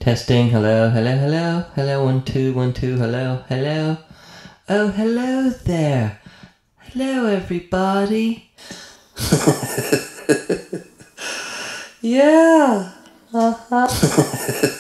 Testing. Hello, hello, hello. Hello, 1 2 1 2. Hello, hello. Oh, hello there. Hello, everybody. Yeah.